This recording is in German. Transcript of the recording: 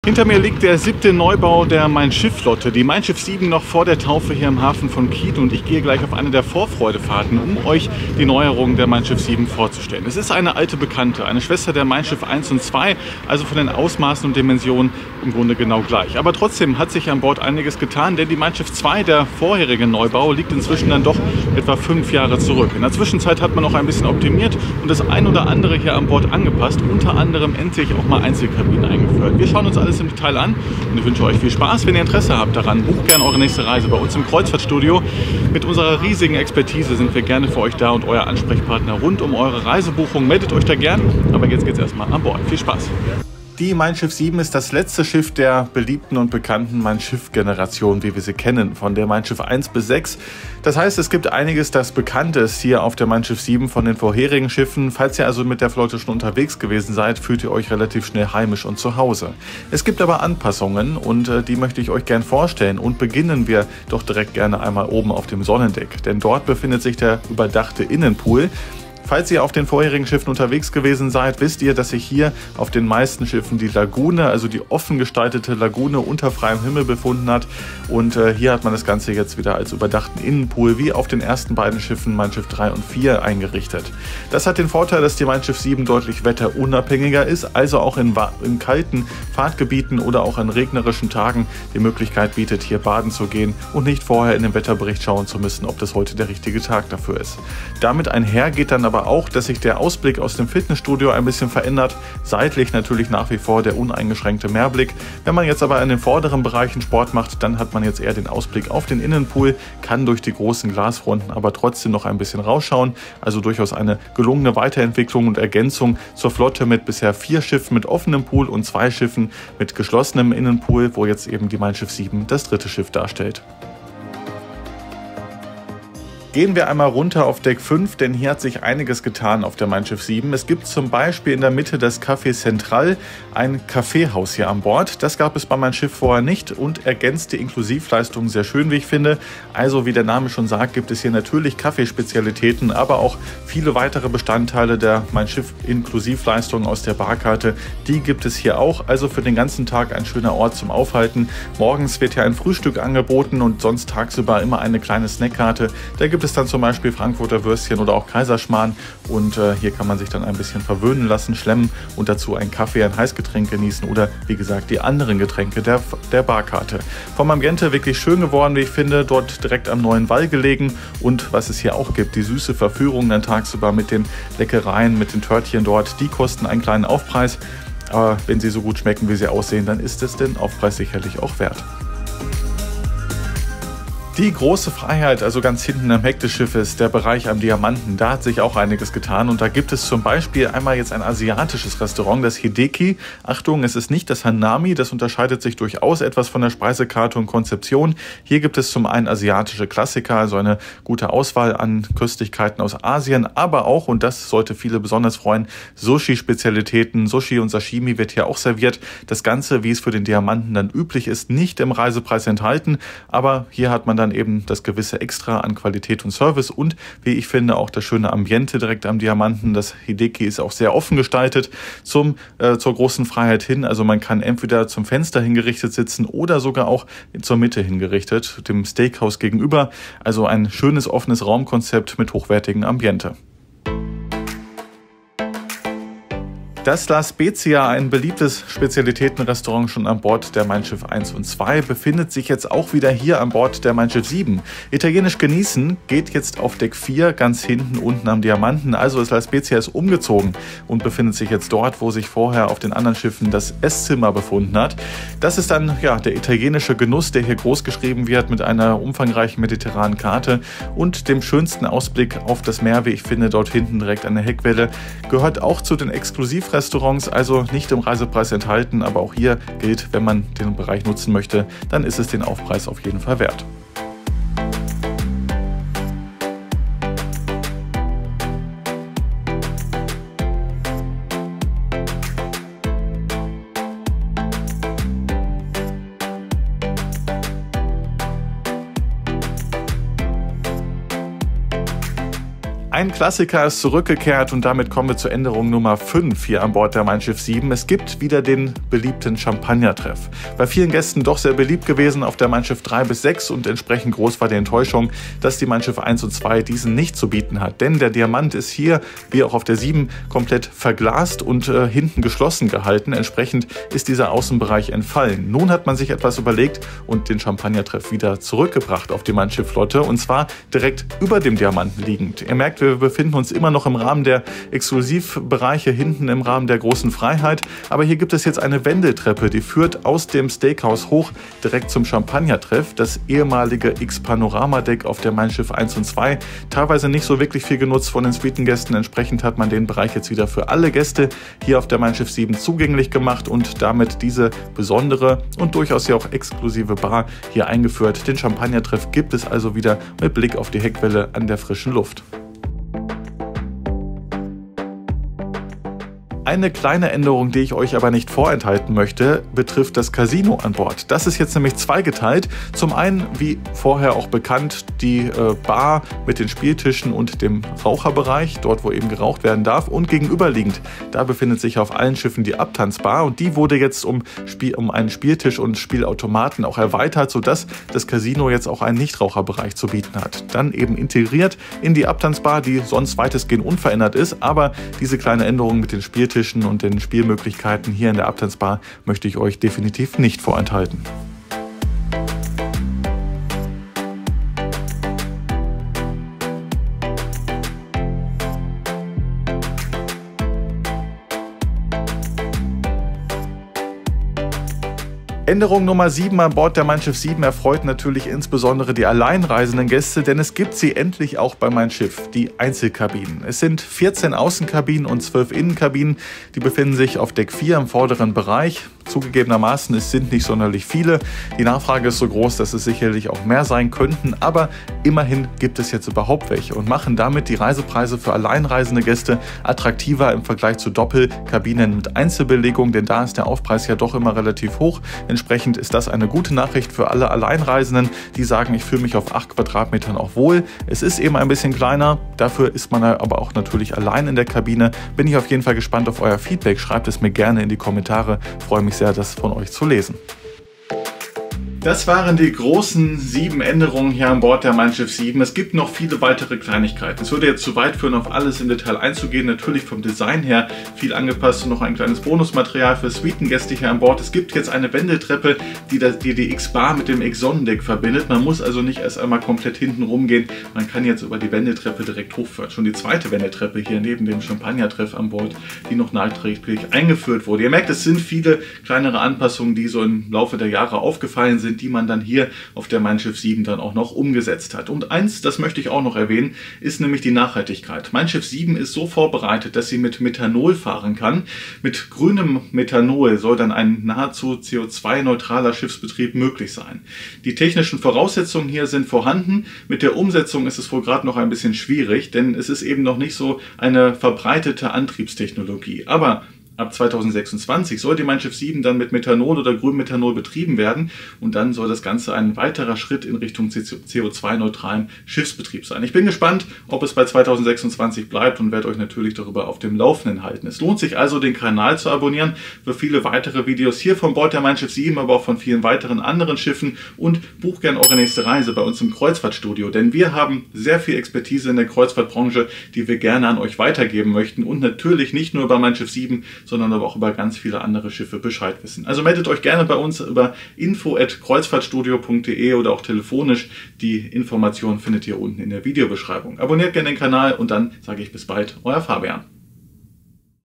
Hinter mir liegt der 7. Neubau der Mein Schiff-Flotte, die Mein Schiff 7 noch vor der Taufe hier im Hafen von Kiel, und ich gehe gleich auf eine der Vorfreudefahrten, um euch die Neuerungen der Mein Schiff 7 vorzustellen. Es ist eine alte Bekannte, eine Schwester der Mein Schiff 1 und 2, also von den Ausmaßen und Dimensionen im Grunde genau gleich. Aber trotzdem hat sich an Bord einiges getan, denn die Mein Schiff 2, der vorherige Neubau, liegt inzwischen dann doch etwa 5 Jahre zurück. In der Zwischenzeit hat man noch ein bisschen optimiert und das ein oder andere hier an Bord angepasst, unter anderem endlich auch mal Einzelkabinen eingeführt. Wir schauen uns alles im Detail an und ich wünsche euch viel Spaß. Wenn ihr Interesse habt daran, bucht gerne eure nächste Reise bei uns im Kreuzfahrtstudio. Mit unserer riesigen Expertise sind wir gerne für euch da und euer Ansprechpartner rund um eure Reisebuchung. Meldet euch da gern, aber jetzt geht's erstmal an Bord. Viel Spaß! Die Mein Schiff 7 ist das letzte Schiff der beliebten und bekannten Mein Schiff-Generation, wie wir sie kennen, von der Mein Schiff 1 bis 6. Das heißt, es gibt einiges, das bekannt ist hier auf der Mein Schiff 7 von den vorherigen Schiffen. Falls ihr also mit der Flotte schon unterwegs gewesen seid, fühlt ihr euch relativ schnell heimisch und zu Hause. Es gibt aber Anpassungen und die möchte ich euch gern vorstellen. Und beginnen wir doch direkt gerne einmal oben auf dem Sonnendeck, denn dort befindet sich der überdachte Innenpool. Falls ihr auf den vorherigen Schiffen unterwegs gewesen seid, wisst ihr, dass sich hier auf den meisten Schiffen die Lagune, also die offen gestaltete Lagune unter freiem Himmel befunden hat. Und hier hat man das Ganze jetzt wieder als überdachten Innenpool wie auf den ersten beiden Schiffen Mein Schiff 3 und 4 eingerichtet. Das hat den Vorteil, dass die Mein Schiff 7 deutlich wetterunabhängiger ist, also auch in kalten Fahrtgebieten oder auch an regnerischen Tagen die Möglichkeit bietet, hier baden zu gehen und nicht vorher in den Wetterbericht schauen zu müssen, ob das heute der richtige Tag dafür ist. Damit einher geht dann aber auch, dass sich der Ausblick aus dem Fitnessstudio ein bisschen verändert. Seitlich natürlich nach wie vor der uneingeschränkte Meerblick. Wenn man jetzt aber in den vorderen Bereichen Sport macht, dann hat man jetzt eher den Ausblick auf den Innenpool, kann durch die großen Glasfronten aber trotzdem noch ein bisschen rausschauen. Also durchaus eine gelungene Weiterentwicklung und Ergänzung zur Flotte mit bisher 4 Schiffen mit offenem Pool und 2 Schiffen mit geschlossenem Innenpool, wo jetzt eben die Mein Schiff 7 das 3. Schiff darstellt. Gehen wir einmal runter auf Deck 5, denn hier hat sich einiges getan auf der Mein Schiff 7. Es gibt zum Beispiel in der Mitte das Café Central, ein Kaffeehaus hier an Bord. Das gab es bei Mein Schiff vorher nicht und ergänzt die Inklusivleistungen sehr schön, wie ich finde. Also wie der Name schon sagt, gibt es hier natürlich Kaffeespezialitäten, aber auch viele weitere Bestandteile der Mein Schiff Inklusivleistungen aus der Barkarte. Die gibt es hier auch, also für den ganzen Tag ein schöner Ort zum Aufhalten. Morgens wird hier ein Frühstück angeboten und sonst tagsüber immer eine kleine Snackkarte. Da gibt es dann zum Beispiel Frankfurter Würstchen oder auch Kaiserschmarrn und hier kann man sich dann ein bisschen verwöhnen lassen, schlemmen und dazu einen Kaffee, ein Heißgetränk genießen oder wie gesagt die anderen Getränke der Barkarte. Vom Ambiente wirklich schön geworden, wie ich finde, dort direkt am neuen Wall gelegen und was es hier auch gibt, die süße Verführung dann tagsüber mit den Leckereien, mit den Törtchen dort, die kosten einen kleinen Aufpreis, aber wenn sie so gut schmecken, wie sie aussehen, dann ist es den Aufpreis sicherlich auch wert. Die große Freiheit, also ganz hinten am Heck des Schiffes, der Bereich am Diamanten, da hat sich auch einiges getan und da gibt es zum Beispiel einmal jetzt ein asiatisches Restaurant, das Hideki. Achtung, es ist nicht das Hanami, das unterscheidet sich durchaus etwas von der Speisekarte und Konzeption. Hier gibt es zum einen asiatische Klassiker, also eine gute Auswahl an Köstlichkeiten aus Asien, aber auch, und das sollte viele besonders freuen, Sushi-Spezialitäten. Sushi und Sashimi wird hier auch serviert. Das Ganze, wie es für den Diamanten dann üblich ist, nicht im Reisepreis enthalten, aber hier hat man dann eben das gewisse Extra an Qualität und Service und, wie ich finde, auch das schöne Ambiente direkt am Diamanten. Das Hideki ist auch sehr offen gestaltet zur großen Freiheit hin. Also man kann entweder zum Fenster hingerichtet sitzen oder sogar auch zur Mitte hingerichtet, dem Steakhouse gegenüber. Also ein schönes offenes Raumkonzept mit hochwertigem Ambiente. Das La Spezia, ein beliebtes Spezialitätenrestaurant schon an Bord der Mein Schiff 1 und 2, befindet sich jetzt auch wieder hier an Bord der Mein Schiff 7. Italienisch genießen geht jetzt auf Deck 4, ganz hinten unten am Diamanten. Also das La Spezia ist umgezogen und befindet sich jetzt dort, wo sich vorher auf den anderen Schiffen das Esszimmer befunden hat. Das ist dann ja der italienische Genuss, der hier groß geschrieben wird mit einer umfangreichen mediterranen Karte und dem schönsten Ausblick auf das Meer, wie ich finde, dort hinten direkt an der Heckwelle. Gehört auch zu den Exklusivrestaurants, also nicht im Reisepreis enthalten, aber auch hier gilt, wenn man den Bereich nutzen möchte, dann ist es den Aufpreis auf jeden Fall wert. Ein Klassiker ist zurückgekehrt und damit kommen wir zur Änderung Nummer 5 hier an Bord der Mein Schiff 7. Es gibt wieder den beliebten Champagnertreff. Bei vielen Gästen doch sehr beliebt gewesen auf der Mein Schiff 3 bis 6 und entsprechend groß war die Enttäuschung, dass die Mein Schiff 1 und 2 diesen nicht zu bieten hat. Denn der Diamant ist hier, wie auch auf der 7, komplett verglast und hinten geschlossen gehalten. Entsprechend ist dieser Außenbereich entfallen. Nun hat man sich etwas überlegt und den Champagnertreff wieder zurückgebracht auf die Mein Schiff Flotte und zwar direkt über dem Diamanten liegend. Ihr merkt, wir befinden uns immer noch im Rahmen der Exklusivbereiche, hinten im Rahmen der großen Freiheit. Aber hier gibt es jetzt eine Wendeltreppe, die führt aus dem Steakhouse hoch direkt zum Champagnertreff. Das ehemalige X-Panorama-Deck auf der Mein Schiff 1 und 2. Teilweise nicht so wirklich viel genutzt von den Suitengästen. Entsprechend hat man den Bereich jetzt wieder für alle Gäste hier auf der Mein Schiff 7 zugänglich gemacht und damit diese besondere und durchaus ja auch exklusive Bar hier eingeführt. Den Champagnertreff gibt es also wieder mit Blick auf die Heckwelle an der frischen Luft. Eine kleine Änderung, die ich euch aber nicht vorenthalten möchte, betrifft das Casino an Bord. Das ist jetzt nämlich zweigeteilt. Zum einen, wie vorher auch bekannt, die Bar mit den Spieltischen und dem Raucherbereich, dort wo eben geraucht werden darf. Und gegenüberliegend, da befindet sich auf allen Schiffen die Abtanzbar und die wurde jetzt um einen Spieltisch und Spielautomaten auch erweitert, sodass das Casino jetzt auch einen Nichtraucherbereich zu bieten hat. Dann eben integriert in die Abtanzbar, die sonst weitestgehend unverändert ist, aber diese kleine Änderung mit den Spieltischen und den Spielmöglichkeiten hier in der Abtanzbar möchte ich euch definitiv nicht vorenthalten. Änderung Nummer 7 an Bord der Mein Schiff 7 erfreut natürlich insbesondere die alleinreisenden Gäste, denn es gibt sie endlich auch bei Mein Schiff, die Einzelkabinen. Es sind 14 Außenkabinen und 12 Innenkabinen, die befinden sich auf Deck 4 im vorderen Bereich. Zugegebenermaßen, es sind nicht sonderlich viele. Die Nachfrage ist so groß, dass es sicherlich auch mehr sein könnten, aber immerhin gibt es jetzt überhaupt welche und machen damit die Reisepreise für alleinreisende Gäste attraktiver im Vergleich zu Doppelkabinen mit Einzelbelegung, denn da ist der Aufpreis ja doch immer relativ hoch. Entsprechend ist das eine gute Nachricht für alle Alleinreisenden, die sagen, ich fühle mich auf 8 Quadratmetern auch wohl. Es ist eben ein bisschen kleiner, dafür ist man aber auch natürlich allein in der Kabine. Bin ich auf jeden Fall gespannt auf euer Feedback, schreibt es mir gerne in die Kommentare, freue mich sehr, das von euch zu lesen. Das waren die großen 7 Änderungen hier an Bord der Mein Schiff 7. Es gibt noch viele weitere Kleinigkeiten. Es würde jetzt zu weit führen, auf alles im Detail einzugehen. Natürlich vom Design her viel angepasst und noch ein kleines Bonusmaterial für Suitengäste hier an Bord. Es gibt jetzt eine Wendeltreppe, die X-Bar mit dem X-Sonnendeck verbindet. Man muss also nicht erst einmal komplett hinten rumgehen. Man kann jetzt über die Wendeltreppe direkt hochfahren. Schon die zweite Wendeltreppe hier neben dem Champagnertreff an Bord, die noch nachträglich eingeführt wurde. Ihr merkt, es sind viele kleinere Anpassungen, die so im Laufe der Jahre aufgefallen sind, die man dann hier auf der Mein Schiff 7 dann auch noch umgesetzt hat. Und eins, das möchte ich auch noch erwähnen, ist nämlich die Nachhaltigkeit. Mein Schiff 7 ist so vorbereitet, dass sie mit Methanol fahren kann. Mit grünem Methanol soll dann ein nahezu CO2-neutraler Schiffsbetrieb möglich sein. Die technischen Voraussetzungen hier sind vorhanden. Mit der Umsetzung ist es wohl gerade noch ein bisschen schwierig, denn es ist eben noch nicht so eine verbreitete Antriebstechnologie. Aber ab 2026 soll die Mein Schiff 7 dann mit Methanol oder Grünmethanol betrieben werden und dann soll das Ganze ein weiterer Schritt in Richtung CO2-neutralen Schiffsbetrieb sein. Ich bin gespannt, ob es bei 2026 bleibt und werde euch natürlich darüber auf dem Laufenden halten. Es lohnt sich also, den Kanal zu abonnieren für viele weitere Videos hier von Bord der Mein Schiff 7, aber auch von vielen weiteren anderen Schiffen und bucht gerne eure nächste Reise bei uns im Kreuzfahrtstudio, denn wir haben sehr viel Expertise in der Kreuzfahrtbranche, die wir gerne an euch weitergeben möchten und natürlich nicht nur über Mein Schiff 7, sondern aber auch über ganz viele andere Schiffe Bescheid wissen. Also meldet euch gerne bei uns über info@kreuzfahrtstudio.de oder auch telefonisch. Die Informationen findet ihr unten in der Videobeschreibung. Abonniert gerne den Kanal und dann sage ich bis bald, euer Fabian.